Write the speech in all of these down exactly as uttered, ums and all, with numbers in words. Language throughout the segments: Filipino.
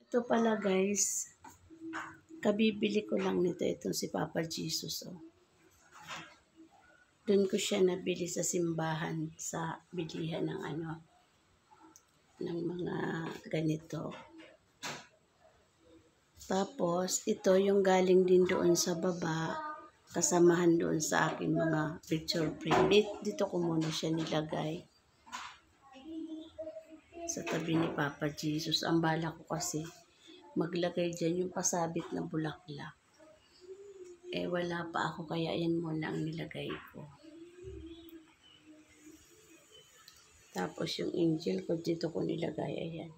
Ito pala guys, kabibili ko lang nito itong si Papa Jesus. Oh. Doon ko siya nabili sa simbahan, sa bilihan ng ano, ng mga ganito. Tapos, ito yung galing din doon sa baba, kasamahan doon sa akin mga picture frame. Dito ko muna siya nilagay. Sa tabi ni Papa Jesus. Ang bala ko kasi, maglagay dyan yung pasabit na bulaklak. Eh, wala pa ako, kaya yan muna ang nilagay ko. Tapos yung angel ko, dito ko nilagay, ayan.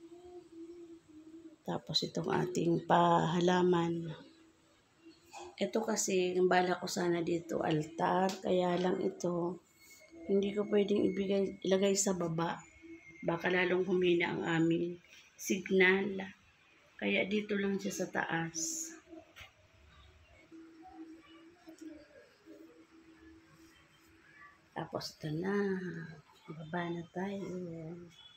Tapos itong ating pahalaman. Ito kasi, ang bala ko sana dito, altar. Kaya lang ito, hindi ko pwedeng ibigay, ilagay sa baba. Baka lalong humina ang aming signal. Kaya dito lang siya sa taas. Tapos ito na. Baba na tayo.